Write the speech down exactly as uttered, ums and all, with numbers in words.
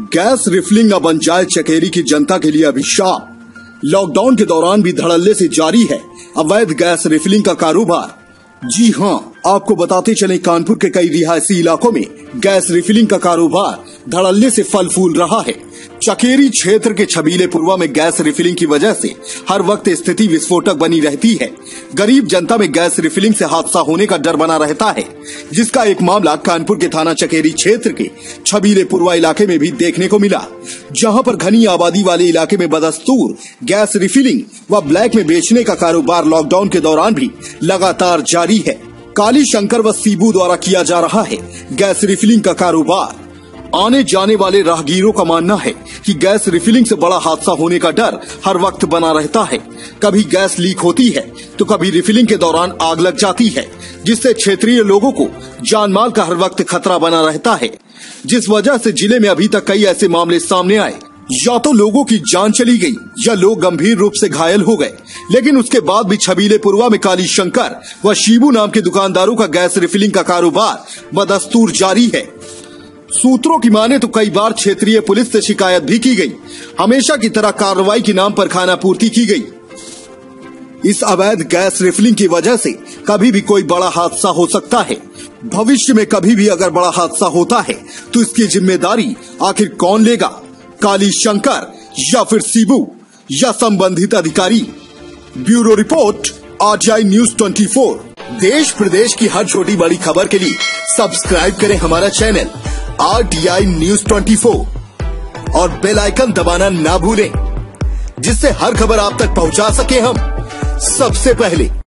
Gas refilling अब अंजाय चकेरी की जनता के लिए अभिशाप। लॉकडाउन के दौरान भी धड़ल्ले से जारी है अवैध गैस रिफिलिंग का कारोबार। जी हां, आपको बताते चले कानपुर के कई रिहायशी इलाकों में गैस रिफिलिंग का कारोबार धड़ल्ले से फल फूल रहा है। चकेरी क्षेत्र के छबीले पुरवा में गैस रिफिलिंग की वजह से हर वक्त स्थिति विस्फोटक बनी रहती है। गरीब जनता में गैस रिफिलिंग से हादसा होने का डर बना रहता है, जिसका एक मामला कानपुर के थाना चकेरी क्षेत्र के छबीले पुरवा इलाके में भी देखने को मिला, जहां पर घनी आबादी वाले इलाके में बदस्तूर गैस रिफिलिंग व ब्लैक में बेचने का कारोबार लॉकडाउन के दौरान भी लगातार जारी है। काली शंकर व सीबू द्वारा किया जा रहा है गैस रिफिलिंग का कारोबार। आने जाने वाले राहगीरों का मानना है कि गैस रिफिलिंग से बड़ा हादसा होने का डर हर वक्त बना रहता है। कभी गैस लीक होती है तो कभी रिफिलिंग के दौरान आग लग जाती है, जिससे क्षेत्रीय लोगों को जान माल का हर वक्त खतरा बना रहता है, जिस वजह से जिले में अभी तक कई ऐसे मामले सामने आए, या तो लोगों की जान चली गई या लोग गंभीर रूप से घायल हो गए। लेकिन उसके बाद भी छबीले पुरवा में काली शंकर व शिबू नाम के दुकानदारों का गैस रिफिलिंग का कारोबार बदस्तूर जारी है। सूत्रों की माने तो कई बार क्षेत्रीय पुलिस से शिकायत भी की गई। हमेशा की तरह कार्रवाई के नाम पर खाना पूर्ति की गई। इस अवैध गैस रिफिलिंग की वजह से कभी भी कोई बड़ा हादसा हो सकता है। भविष्य में कभी भी अगर बड़ा हादसा होता है तो इसकी जिम्मेदारी आखिर कौन लेगा? काली शंकर या फिर सीबू या संबंधित अधिकारी? ब्यूरो रिपोर्ट, आरटीआई न्यूज़ चौबीस। देश प्रदेश की हर छोटी बड़ी खबर के लिए सब्सक्राइब करें हमारा चैनल आरटीआई न्यूज़ चौबीस और बेल आइकन दबाना ना भूलें, जिससे हर खबर आप तक पहुंचा सके हम सबसे पहले।